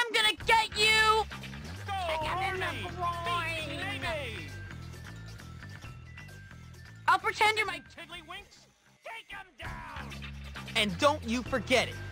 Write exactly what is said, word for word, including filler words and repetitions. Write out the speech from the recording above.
I'm gonna get you! Go, Kick him in the Horny! groin. Beat Maybe! I'll pretend you're my... Tiddlywinks, take him down! And don't you forget it.